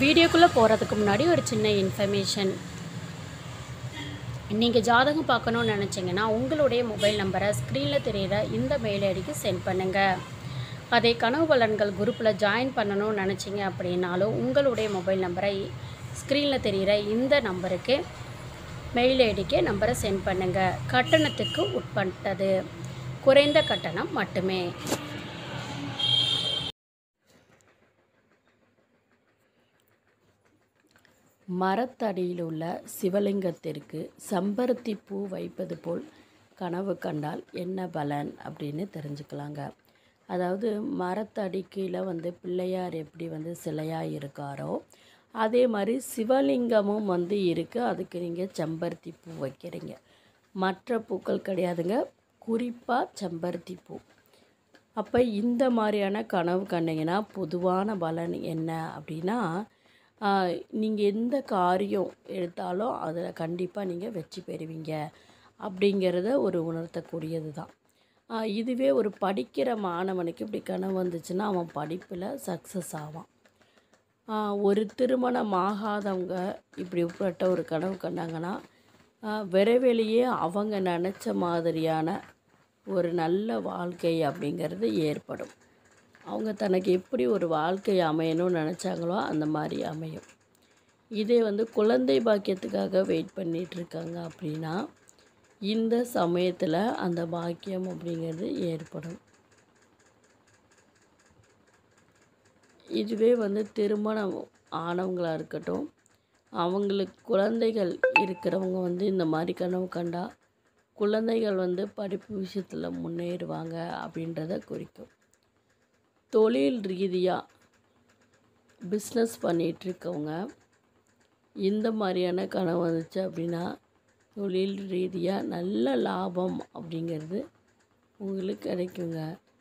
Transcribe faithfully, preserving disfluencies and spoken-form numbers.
வீடியோக்குள்ளே போகிறதுக்கு முன்னாடி ஒரு சின்ன இன்ஃபர்மேஷன். நீங்கள் ஜாதகம் பார்க்கணுன்னு நினச்சிங்கன்னா உங்களுடைய மொபைல் நம்பரை ஸ்க்ரீனில் தெரிகிற இந்த மெயில் ஐடிக்கு சென்ட் பண்ணுங்கள். அதே கனவு பலன்கள் குரூப்பில் ஜாயின் பண்ணணும்னு நினச்சிங்க அப்படின்னாலும் உங்களுடைய மொபைல் நம்பரை ஸ்க்ரீனில் தெரிகிற இந்த நம்பருக்கு மெயில் ஐடிக்கு நம்பரை சென்ட் பண்ணுங்கள். கட்டணத்துக்கு உட்பட்டது, குறைந்த கட்டணம் மட்டுமே. மரத்தடியில் உள்ள சிவலிங்கத்திற்கு செம்பருத்தி பூ வைப்பது போல் கனவு கண்டால் என்ன பலன் அப்படின்னு தெரிஞ்சுக்கலாங்க. அதாவது மரத்தடிக்கையில் வந்து பிள்ளையார் எப்படி வந்து சிலையாக இருக்காரோ அதே மாதிரி சிவலிங்கமும் வந்து இருக்குது. அதுக்கு நீங்கள் செம்பருத்தி பூ வைக்கிறீங்க, மற்ற பூக்கள் கிடையாதுங்க, குறிப்பாக செம்பருத்தி பூ. அப்போ இந்த மாதிரியான கனவு கண்டிங்கன்னா பொதுவான பலன் என்ன அப்படின்னா, நீங்கள் எந்த காரியம் எடுத்தாலும் அதில் கண்டிப்பாக நீங்கள் வெற்றி பெறுவீங்க அப்படிங்கிறத ஒரு உணர்த்தக்கூடியது தான். இதுவே ஒரு படிக்கிற மாணவனுக்கு இப்படி கனவு வந்துச்சுன்னா அவன் படிப்பில் சக்ஸஸ் ஆவான். ஒரு திருமணம் ஆகாதவங்க இப்படிப்பட்ட ஒரு கனவு கண்டாங்கன்னா விரைவிலேயே அவங்க நினச்ச மாதிரியான ஒரு நல்ல வாழ்க்கை அப்படிங்கிறது ஏற்படும். அவங்க தனக்கு எப்படி ஒரு வாழ்க்கை அமையணும்னு நினச்சாங்களோ அந்த மாதிரி அமையும். இதே வந்து குழந்தை பாக்கியத்துக்காக வெயிட் பண்ணிகிட்ருக்காங்க அப்படின்னா இந்த சமயத்தில் அந்த பாக்கியம் அப்படிங்கிறது ஏற்படும். இதுவே வந்து திருமணம் ஆனவங்களாக இருக்கட்டும், அவங்களுக்கு குழந்தைகள் இருக்கிறவங்க வந்து இந்த மாதிரி கனவு கண்டா குழந்தைகள் வந்து படிப்பு விஷயத்தில் முன்னேறுவாங்க அப்படின்றத குறிக்கும். தொழில் ரீதியாக பிஸ்னஸ் பண்ணிகிட்ருக்கவங்க இந்த மாதிரியான கனவு வந்துச்சு அப்படின்னா தொழில் ரீதியாக நல்ல லாபம் அப்படிங்கிறது உங்களுக்கு கிடைக்குங்க.